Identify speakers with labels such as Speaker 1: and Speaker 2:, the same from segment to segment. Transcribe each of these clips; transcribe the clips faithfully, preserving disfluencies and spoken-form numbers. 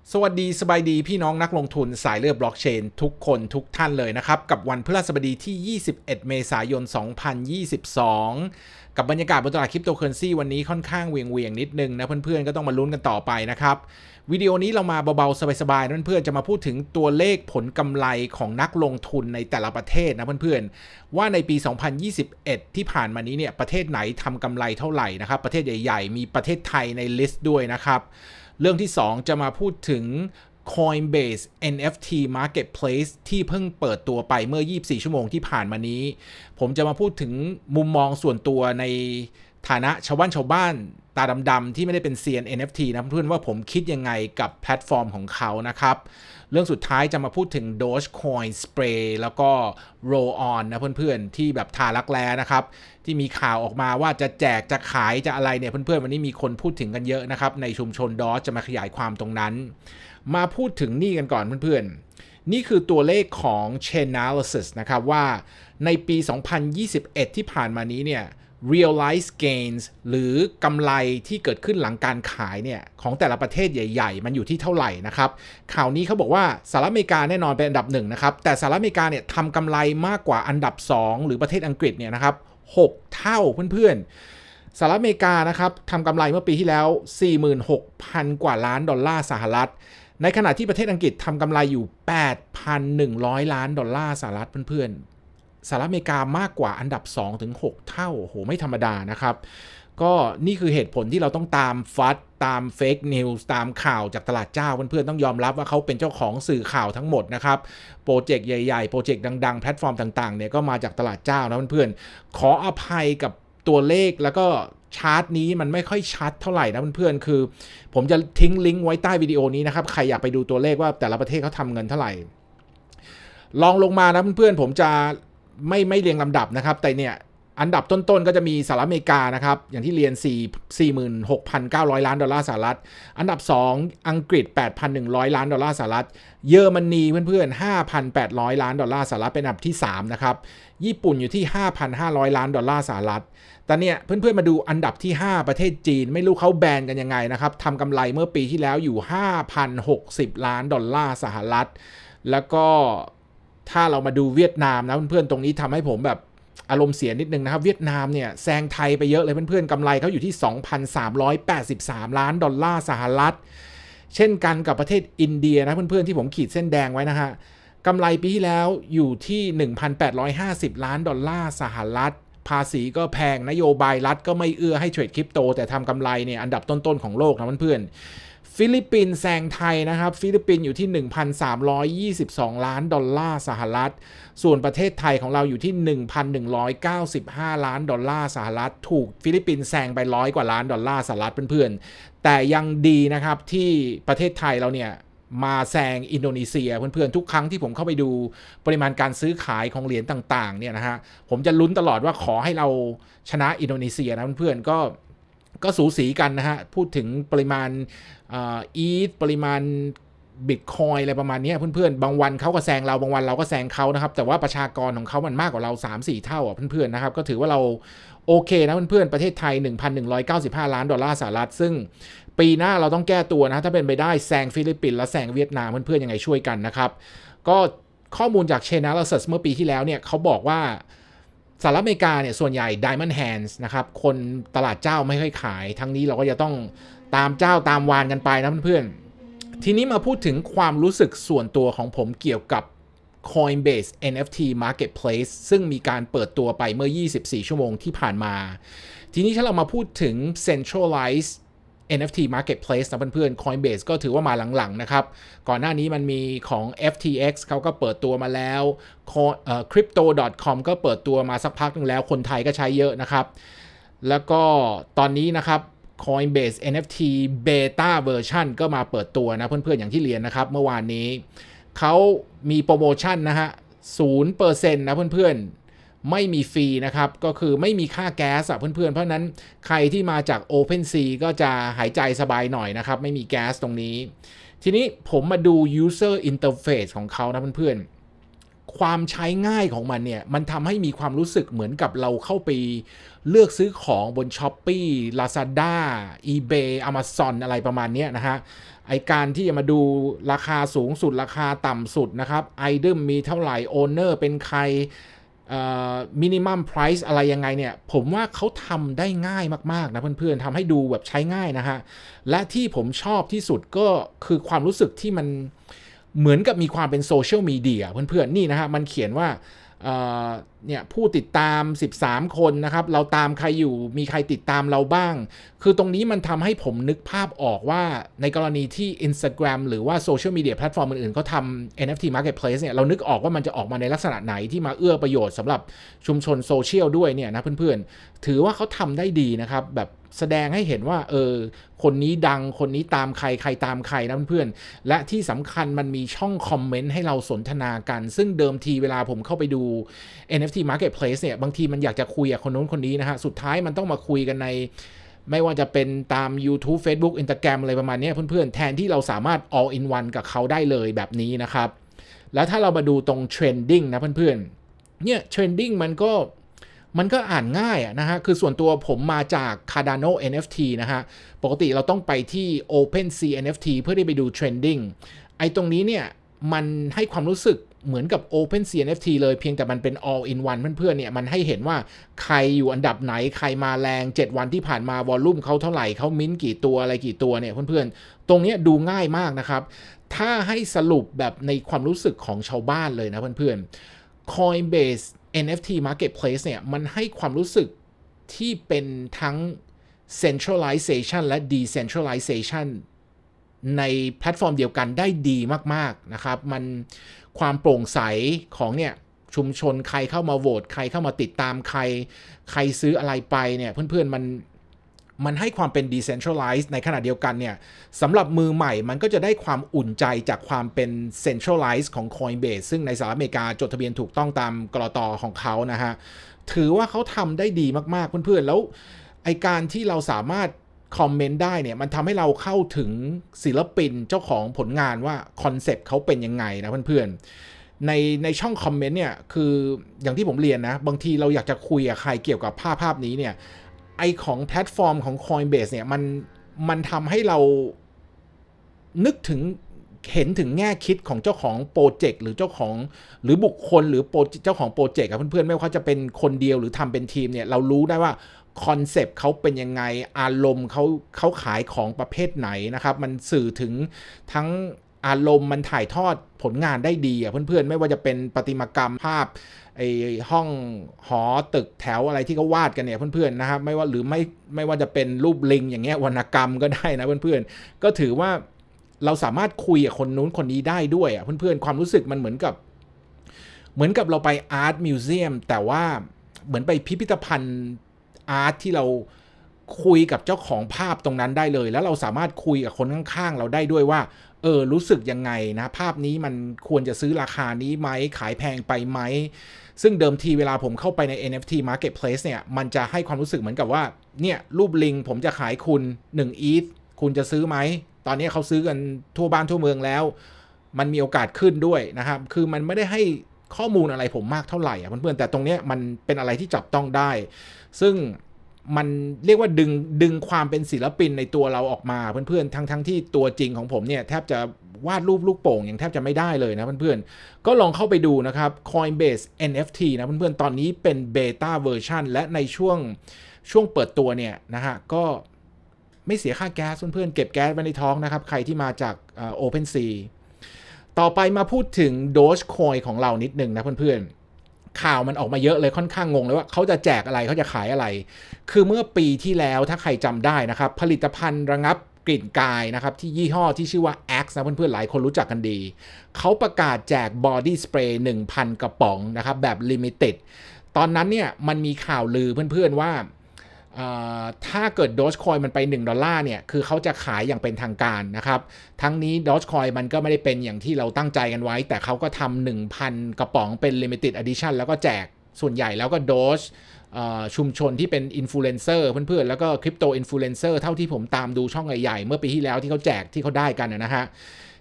Speaker 1: สวัสดีสบายดีพี่น้องนักลงทุนสายเลือดบล็อกเชนทุกคนทุกท่านเลยนะครับกับวันพฤหัสบดีที่ยี่สิบเอ็ดเมษายนสองพันยี่สิบสองกับบรรยากาศบนตลาดคริปโตเคอเรนซีวันนี้ค่อนข้างเวียงๆนิดนึงนะเพื่อนๆก็ต้องมาลุ้นกันต่อไปนะครับวิดีโอนี้เรามาเบาๆสบายๆเพื่อนๆจะมาพูดถึงตัวเลขผลกำไรของนักลงทุนในแต่ละประเทศนะเพื่อนๆว่าในปีสองพันยี่สิบเอ็ดที่ผ่านมานี้เนี่ยประเทศไหนทำกำไรเท่าไหร่นะครับประเทศใหญ่ๆมีประเทศไทยในลิสต์ด้วยนะครับเรื่องที่สองจะมาพูดถึงCoinbase เอ็น เอฟ ที Marketplace ที่เพิ่งเปิดตัวไปเมื่อยี่สิบสี่ชั่วโมงที่ผ่านมานี้ผมจะมาพูดถึงมุมมองส่วนตัวในฐานะชาวบ้านชาวบ้านตาดำๆที่ไม่ได้เป็นเซียน เอ็น เอฟ ที นะเพื่อนว่าผมคิดยังไงกับแพลตฟอร์มของเขานะครับเรื่องสุดท้ายจะมาพูดถึง Dogecoin Spray แล้วก็ Roll On นะเพื่อนๆที่แบบทารักแร้นะครับที่มีข่าวออกมาว่าจะแจกจะขายจะอะไรเนี่ยเพื่อนๆวันนี้มีคนพูดถึงกันเยอะนะครับในชุมชน Doge จะมาขยายความตรงนั้นมาพูดถึงนี่กันก่อนเพื่อนๆนี่คือตัวเลขของ Chainalysis นะครับว่าในปีสองพันยี่สิบเอ็ดที่ผ่านมานี้เนี่ย realized gains หรือกำไรที่เกิดขึ้นหลังการขายเนี่ยของแต่ละประเทศใหญ่ๆมันอยู่ที่เท่าไหร่นะครับข่าวนี้เขาบอกว่าสหรัฐอเมริกาแน่นอนเป็นอันดับหนึ่งนะครับแต่สหรัฐอเมริกาเนี่ยทำกำไรมากกว่าอันดับสองหรือประเทศอังกฤษเนี่ยนะครับหกเท่าเพื่อนๆสหรัฐอเมริกานะครับทำกำไรเมื่อปีที่แล้ว สี่หมื่นหกพัน กว่าล้านดอลลาร์สหรัฐในขณะที่ประเทศอังกฤษทำกำไรอยู่ แปดพันหนึ่งร้อย ล้านดอลลาร์สหรัฐเพื่อนๆสหรัฐอเมริกามากกว่าอันดับ สองถึงหก เท่าโอ้โหไม่ธรรมดานะครับก็นี่คือเหตุผลที่เราต้องตามฟัดตามเฟกนิวส์ตามข่าวจากตลาดเจ้าเพื่อนๆต้องยอมรับว่าเขาเป็นเจ้าของสื่อข่าวทั้งหมดนะครับโปรเจกต์ใหญ่ๆโปรเจกต์ดังๆแพลตฟอร์มต่างๆเนี่ยก็มาจากตลาดเจ้านะเพื่อนๆขออภัยกับตัวเลขแล้วก็ชาร์ตนี้มันไม่ค่อยชัดเท่าไหร่นะเพื่อนๆคือผมจะทิ้งลิงก์ไว้ใต้วิดีโอนี้นะครับใครอยากไปดูตัวเลขว่าแต่ละประเทศเขาทำเงินเท่าไหร่ลองลงมานะเพื่อนๆผมจะไม่ไม่เรียงลำดับนะครับแต่เนี่ยอันดับต้นๆก็จะมีสหรัฐอเมริกานะครับอย่างที่เรียน สี่หมื่นหกพันเก้าร้อย ล้านดอลลาร์สหรัฐอันดับสองอังกฤษ แปดพันหนึ่งร้อย ล้านดอลลาร์สหรัฐเยอรมนีเพื่อนๆ ห้าพันแปดร้อย ล้านดอลลาร์สหรัฐเป็นอันดับที่สามนะครับญี่ปุ่นอยู่ที่ ห้าพันห้าร้อย ล้านดอลลาร์สหรัฐแต่เนี่ยเพื่อนๆมาดูอันดับที่ห้าประเทศจีนไม่รู้เขาแบนกันยังไงนะครับทำกำไรเมื่อปีที่แล้วอยู่ ห้าพันหกสิบ ล้านดอลลาร์สหรัฐแล้วก็ถ้าเรามาดูเวียดนามนะเพื่อนๆตรงนี้ทำให้ผมแบบอารมณ์เสียนิดนึงนะครับเวียดนามเนี่ยแซงไทยไปเยอะเลยเพื่อนๆกำไรเขาอยู่ที่ สองพันสามร้อยแปดสิบสาม ล้านดอลลาร์สหรัฐเช่นกันกับประเทศอินเดียนะเพื่อนๆที่ผมขีดเส้นแดงไว้นะฮะกำไรปีที่แล้วอยู่ที่ หนึ่งพันแปดร้อยห้าสิบ ล้านดอลลาร์สหรัฐภาษีก็แพงนโยบายรัฐก็ไม่เอื้อให้เทรดคริปโตแต่ทำกำไรเนี่ยอันดับต้นๆของโลกนะเพื่อนๆฟิลิปปินส์แซงไทยนะครับฟิลิปปินส์อยู่ที่ หนึ่งพันสามร้อยยี่สิบสอง ล้านดอลลาร์สหรัฐส่วนประเทศไทยของเราอยู่ที่ หนึ่งพันหนึ่งร้อยเก้าสิบห้า ล้านดอลลาร์สหรัฐถูกฟิลิปปินส์แซงไปร้อยกว่าล้านดอลลาร์สหรัฐเพื่อนๆแต่ยังดีนะครับที่ประเทศไทยเราเนี่ยมาแซงอินโดนีเซียเพื่อนๆทุกครั้งที่ผมเข้าไปดูปริมาณการซื้อขายของเหรียญต่างๆเนี่ยนะฮะผมจะลุ้นตลอดว่าขอให้เราชนะอินโดนีเซียนะเพื่อนๆก็ก็สูสีกันนะฮะพูดถึงปริมาณอีทปริมาณบิตคอยอะไรประมาณนี้เพื่อนๆบางวันเขาก็แซงเราบางวันเราก็แซงเขานะครับแต่ว่าประชากรของเขามันมากกว่าเรา สามสี่ เท่าอ่ะเพื่อนๆนะครับก็ถือว่าเราโอเคนะเพื่อนๆประเทศไทย หนึ่งพันหนึ่งร้อยเก้าสิบห้า ล้านดอลลาร์สหรัฐซึ่งปีหน้าเราต้องแก้ตัวนะถ้าเป็นไปได้แซงฟิลิปปินส์และแซงเวียดนามเพื่อนๆยังไงช่วยกันนะครับก็ข้อมูลจาก Chainalysis เมื่อปีที่แล้วเนี่ยเขาบอกว่าสหรัฐอเมริกาเนี่ยส่วนใหญ่ Diamond Hands นะครับคนตลาดเจ้าไม่ค่อยขายทั้งนี้เราก็จะต้องตามเจ้าตามวานกันไปนะเพื่อนๆทีนี้มาพูดถึงความรู้สึกส่วนตัวของผมเกี่ยวกับ Coinbase เอ็น เอฟ ที Marketplace ซึ่งมีการเปิดตัวไปเมื่อยี่สิบสี่ชั่วโมงที่ผ่านมาทีนี้ถ้าเรามาพูดถึง Centralized เอ็น เอฟ ที Marketplace นะเพื่อนๆ Coinbase ก็ถือว่ามาหลังๆนะครับก่อนหน้านี้มันมีของ เอฟ ที เอ็กซ์ เขาก็เปิดตัวมาแล้ว คริปโต ดอท คอม ก็เปิดตัวมาสักพักนึงแล้วคนไทยก็ใช้เยอะนะครับแล้วก็ตอนนี้นะครับ Coinbase เอ็น เอฟ ที Beta Version ก็มาเปิดตัวนะเพื่อนๆอย่างที่เรียนนะครับเมื่อวานนี้เขามีโปรโมชั่นนะฮะ ศูนย์เปอร์เซ็นต์ นะเพื่อนๆไม่มีฟรีนะครับก็คือไม่มีค่าแก๊สอ่ะเพื่อนๆเพราะนั้นใครที่มาจาก OpenSea ก็จะหายใจสบายหน่อยนะครับไม่มีแก๊สตรงนี้ทีนี้ผมมาดู User Interface ของเขานะเพื่อนๆความใช้ง่ายของมันเนี่ยมันทำให้มีความรู้สึกเหมือนกับเราเข้าไปเลือกซื้อของบน Shopee Lazada eBay Amazon อะไรประมาณนี้นะฮะไอการที่จะมาดูราคาสูงสุดราคาต่ำสุดนะครับไอเทมมีเท่าไหร่โอเนอร์เป็นใครมินิมัมไพรซ์อะไรยังไงเนี่ยผมว่าเขาทำได้ง่ายมากๆนะเพื่อนๆทำให้ดูแบบใช้ง่ายนะฮะและที่ผมชอบที่สุดก็คือความรู้สึกที่มันเหมือนกับมีความเป็นโซเชียลมีเดียเพื่อนๆนี่นะฮะมันเขียนว่าเนี่ยผู้ติดตามสิบสามคนนะครับเราตามใครอยู่มีใครติดตามเราบ้างคือตรงนี้มันทำให้ผมนึกภาพออกว่าในกรณีที่ Instagram หรือว่าโซเชียลมีเดียแพลตฟอร์มอื่นๆเขาทำ เอ็น เอฟ ที Marketplace เนี่ยเรานึกออกว่ามันจะออกมาในลักษณะไหนที่มาเอื้อประโยชน์สำหรับชุมชนโซเชียลด้วยเนี่ยนะเพื่อนๆถือว่าเขาทำได้ดีนะครับแบบแสดงให้เห็นว่าเออคนนี้ดังคนนี้ตามใครใครตามใครนะเพื่อนๆและที่สำคัญมันมีช่องคอมเมนต์ให้เราสนทนากันซึ่งเดิมทีเวลาผมเข้าไปดู เอ็น เอฟ ที Marketplace เนี่ยบางทีมันอยากจะคุยกับคนนู้นคนนี้นะฮะสุดท้ายมันต้องมาคุยกันในไม่ว่าจะเป็นตาม YouTube Facebook Instagram อะไรประมาณนี้เพื่อนๆแทนที่เราสามารถ all in one กับเขาได้เลยแบบนี้นะครับแล้วถ้าเรามาดูตรง trending นะเพื่อนๆเนี่ย trending มันก็มันก็อ่านง่ายนะฮะคือส่วนตัวผมมาจาก Cardano เอ็น เอฟ ที นะฮะปกติเราต้องไปที่ OpenSea เอ็น เอฟ ที เพื่อที่ไปดู trending ไอ้ตรงนี้เนี่ยมันให้ความรู้สึกเหมือนกับ OpenSea เอ็น เอฟ ที เลยเพียงแต่มันเป็น all in one เพื่อนๆเนี่ยมันให้เห็นว่าใครอยู่อันดับไหนใครมาแรงเจ็ดวันที่ผ่านมาวอลลุ่มเขาเท่าไหร่เขามิ้นกี่ตัวอะไรกี่ตัวเนี่ยเพื่อนๆตรงนี้ดูง่ายมากนะครับถ้าให้สรุปแบบในความรู้สึกของชาวบ้านเลยนะเพื่อนๆ Coinbase เอ็น เอฟ ที Marketplace เนี่ยมันให้ความรู้สึกที่เป็นทั้ง centralization และ decentralization ในแพลตฟอร์มเดียวกันได้ดีมากๆนะครับมันความโปร่งใสของเนี่ยชุมชนใครเข้ามาโหวตใครเข้ามาติดตามใครใครซื้ออะไรไปเนี่ยเพื่อนๆมันมันให้ความเป็น decentralized ในขณะเดียวกันเนี่ยสำหรับมือใหม่มันก็จะได้ความอุ่นใจจากความเป็น centralized ของ Coinbase ซึ่งในสหรัฐอเมริกาจดทะเบียนถูกต้องตามกลต.ของเขานะฮะถือว่าเขาทำได้ดีมากๆเพื่อนๆแล้วไอการที่เราสามารถคอมเมนต์ได้เนี่ยมันทำให้เราเข้าถึงศิลปินเจ้าของผลงานว่าคอนเซปต์เขาเป็นยังไงนะเพื่อนๆในในช่องคอมเมนต์เนี่ยคืออย่างที่ผมเรียนนะบางทีเราอยากจะคุยกับใครเกี่ยวกับภาพภาพนี้เนี่ยไอของแพลตฟอร์มของ Coinbase เนี่ยมันมันทำให้เรานึกถึงเห็นถึงแง่คิดของเจ้าของโปรเจกต์หรือเจ้าของหรือบุคคลหรือเจ้าของโปรเจกต์กับเพื่อนๆไม่ว่าจะเป็นคนเดียวหรือทำเป็นทีมเนี่ยเรารู้ได้ว่าคอนเซปต์เขาเป็นยังไงอารมณ์เขาเขาขายของประเภทไหนนะครับมันสื่อถึงทั้งอารมณ์มันถ่ายทอดผลงานได้ดีอ่ะเพื่อนๆไม่ว่าจะเป็นประติมากรรมภาพไอ้ห้องหอตึกแถวอะไรที่เขาวาดกันเนี่ยเพื่อนๆนะครับไม่ว่าหรือไม่ไม่ว่าจะเป็นรูปลิงอย่างเงี้ยวรรณกรรมก็ได้นะเพื่อนๆก็ถือว่าเราสามารถคุยกับคนนู้นคนนี้ได้ด้วยอ่ะเพื่อนๆความรู้สึกมันเหมือนกับเหมือนกับเราไปอาร์ตมิวเซียมแต่ว่าเหมือนไปพิพิธภัณฑ์อาร์ตที่เราคุยกับเจ้าของภาพตรงนั้นได้เลยแล้วเราสามารถคุยกับคนข้างๆเราได้ด้วยว่าเออรู้สึกยังไงนะภาพนี้มันควรจะซื้อราคานี้ไหมขายแพงไปไหมซึ่งเดิมทีเวลาผมเข้าไปใน เอ็น เอฟ ที Marketplace เนี่ยมันจะให้ความรู้สึกเหมือนกับว่าเนี่ยรูปลิงผมจะขายคุณหนึ่งอีทคุณจะซื้อไหมตอนนี้เขาซื้อกันทั่วบ้านทั่วเมืองแล้วมันมีโอกาสขึ้นด้วยนะครับคือมันไม่ได้ให้ข้อมูลอะไรผมมากเท่าไหร่อ่ะเพื่อนๆแต่ตรงนี้มันเป็นอะไรที่จับต้องได้ซึ่งมันเรียกว่าดึงดึงความเป็นศิลปินในตัวเราออกมาเพื่อนๆทั้งทั้งที่ตัวจริงของผมเนี่ยแทบจะวาดรูปลูกโป่งอย่างแทบจะไม่ได้เลยนะเพื่อนๆก็ลองเข้าไปดูนะครับ Coinbase เอ็น เอฟ ที นะเพื่อนๆตอนนี้เป็นเบต้าเวอร์ชันและในช่วงช่วงเปิดตัวเนี่ยนะฮะก็ไม่เสียค่าแก๊สเพื่อนๆเก็บแก๊สไว้ในท้องนะครับใครที่มาจาก OpenSea ต่อไปมาพูดถึง Dogecoin ของเรานิดนึงนะเพื่อนๆข่าวมันออกมาเยอะเลยค่อนข้างงงเลยว่าเขาจะแจกอะไรเขาจะขายอะไรคือเมื่อปีที่แล้วถ้าใครจำได้นะครับผลิตภัณฑ์ระงับกลิ่นกายนะครับที่ยี่ห้อที่ชื่อว่า Axe นะเพื่อนๆหลายคนรู้จักกันดีเขาประกาศแจกบอดี้สเปรย์ หนึ่งพัน กระป๋องนะครับแบบลิมิเต็ดตอนนั้นเนี่ยมันมีข่าวลือเพื่อนๆว่าถ้าเกิด Dogecoin มันไปหนึ่งดอลลาร์เนี่ยคือเขาจะขายอย่างเป็นทางการนะครับทั้งนี้ Dogecoin มันก็ไม่ได้เป็นอย่างที่เราตั้งใจกันไว้แต่เขาก็ทำ หนึ่งพัน กระป๋องเป็น Limited Edition แล้วก็แจกส่วนใหญ่แล้วก็ Doge ชุมชนที่เป็นอินฟลูเอนเซอร์เพื่อนๆแล้วก็คริปโตอินฟลูเอนเซอร์เท่าที่ผมตามดูช่องใหญ่ๆเมื่อปีที่แล้วที่เขาแจกที่เขาได้กันนะฮะ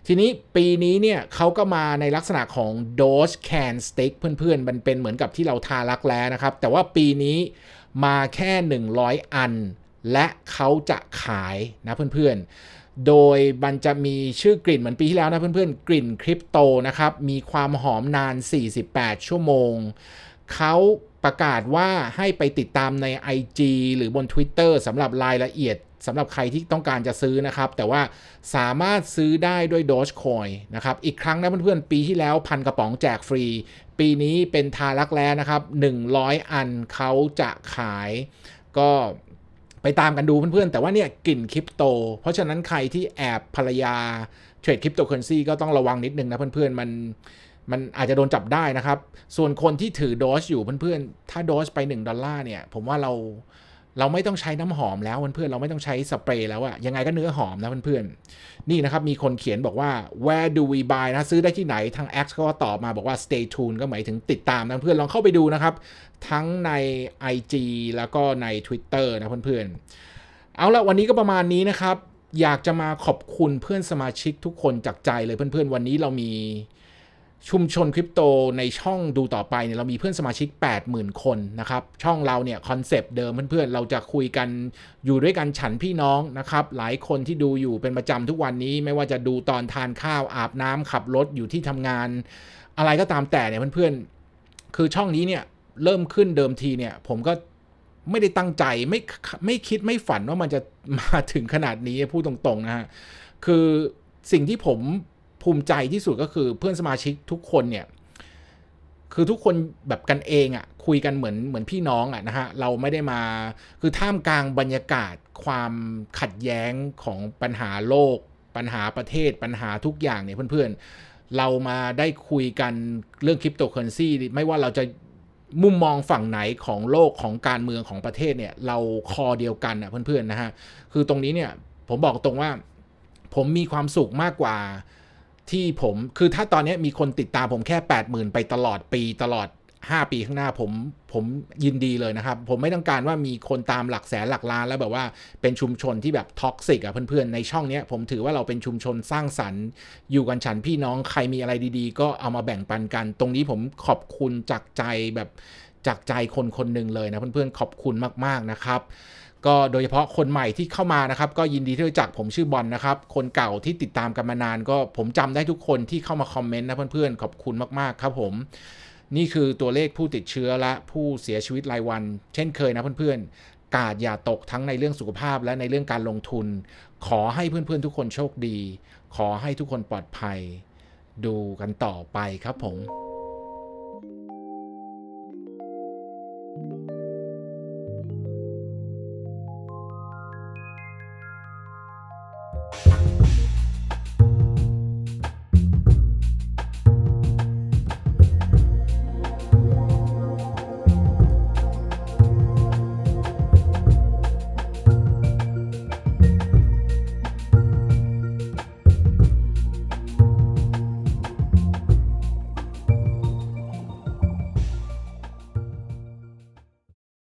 Speaker 1: ทีนี้ปีนี้เนี่ยเขาก็มาในลักษณะของ Doge Can Stick เพื่อนๆมันเป็นเหมือนกับที่เราทารักแร้นะครับแต่ว่าปีนี้มาแค่หนึ่งร้อยอันและเขาจะขายนะเพื่อนๆโดยมันจะมีชื่อกลิ่นเหมือนปีที่แล้วนะเพื่อนๆกลิ่นคริปโตนะครับมีความหอมนานสี่สิบแปดชั่วโมงเขาประกาศว่าให้ไปติดตามใน ไอ จี หรือบน Twitter สำหรับรายละเอียดสำหรับใครที่ต้องการจะซื้อนะครับแต่ว่าสามารถซื้อได้ด้วย Dogecoin นะครับอีกครั้งนะเพื่อนๆปีที่แล้วพันกระป๋องแจกฟรีปีนี้เป็นทารักแร้นะครับหนึ่งร้อยอันเขาจะขายก็ไปตามกันดูเพื่อนๆแต่ว่าเนี่ยกลิ่นคริปโตเพราะฉะนั้นใครที่แอบภรรยาเทรดคริปโตเคอเรนซีก็ต้องระวังนิดนึงนะเพื่อนๆมันมันอาจจะโดนจับได้นะครับส่วนคนที่ถือโดสอยู่เพื่อนๆถ้าโดสไปหนึ่งดอลลาร์เนี่ยผมว่าเราเราไม่ต้องใช้น้ำหอมแล้วเพื่อนๆเราไม่ต้องใช้สเปรย์แล้วอะยังไงก็เนื้อหอมนะเพื่อนๆนี่นะครับมีคนเขียนบอกว่า where do we buy นะซื้อได้ที่ไหนทาง X ก็ตอบมาบอกว่า stay tuned ก็หมายถึงติดตามนะเพื่อนลองเข้าไปดูนะครับทั้งใน ไอ จี แล้วก็ใน Twitter นะเพื่อนๆเอาละวันนี้ก็ประมาณนี้นะครับอยากจะมาขอบคุณเพื่อนสมาชิกทุกคนจากใจเลยเพื่อนๆวันนี้เรามีชุมชนคริปโตในช่องดูต่อไปเนี่ยเรามีเพื่อนสมาชิก แปดหมื่น คนนะครับช่องเราเนี่ยคอนเซปต์เดิมเพื่อนๆเราจะคุยกันอยู่ด้วยกันฉันพี่น้องนะครับหลายคนที่ดูอยู่เป็นประจำทุกวันนี้ไม่ว่าจะดูตอนทานข้าวอาบน้ำขับรถอยู่ที่ทำงานอะไรก็ตามแต่เนี่ยเพื่อนๆคือช่องนี้เนี่ยเริ่มขึ้นเดิมทีเนี่ยผมก็ไม่ได้ตั้งใจไม่ไม่คิดไม่ฝันว่ามันจะมาถึงขนาดนี้พูดตรงๆนะฮะคือสิ่งที่ผมภูมิใจที่สุดก็คือเพื่อนสมาชิกทุกคนเนี่ยคือทุกคนแบบกันเองอ่ะคุยกันเหมือนเหมือนพี่น้องอ่ะนะฮะเราไม่ได้มาคือท่ามกลางบรรยากาศความขัดแย้งของปัญหาโลกปัญหาประเทศปัญหาทุกอย่างเนี่ยเพื่อนๆเรามาได้คุยกันเรื่องคริปโตเคอเรนซีไม่ว่าเราจะมุมมองฝั่งไหนของโลกของการเมืองของประเทศเนี่ยเราคอเดียวกันอ่ะเพื่อนๆนะฮะคือตรงนี้เนี่ยผมบอกตรงว่าผมมีความสุขมากกว่าที่ผมคือถ้าตอนนี้มีคนติดตามผมแค่ แปดหมื่น ไปตลอดปีตลอดห้าปีข้างหน้าผมผมยินดีเลยนะครับผมไม่ต้องการว่ามีคนตามหลักแสนหลักล้านแล้วแบบว่าเป็นชุมชนที่แบบท็อกซิกอ่ะเพื่อนๆในช่องนี้ผมถือว่าเราเป็นชุมชนสร้างสรรค์อยู่กันฉันพี่น้องใครมีอะไรดีๆก็เอามาแบ่งปันกันตรงนี้ผมขอบคุณจากใจแบบจากใจคนคนหนึ่งเลยนะเพื่อนๆขอบคุณมากๆนะครับก็โดยเฉพาะคนใหม่ที่เข้ามานะครับก็ยินดีที่รู้จักผมชื่อบอลนะครับคนเก่าที่ติดตามกันมานานก็ผมจำได้ทุกคนที่เข้ามาคอมเมนต์นะเพื่อนๆขอบคุณมากๆครับผมนี่คือตัวเลขผู้ติดเชื้อและผู้เสียชีวิตรายวันเช่นเคยนะเพื่อนๆกาดอย่าตกทั้งในเรื่องสุขภาพและในเรื่องการลงทุนขอให้เพื่อนๆทุกคนโชคดีขอให้ทุกคนปลอดภัยดูกันต่อไปครับผม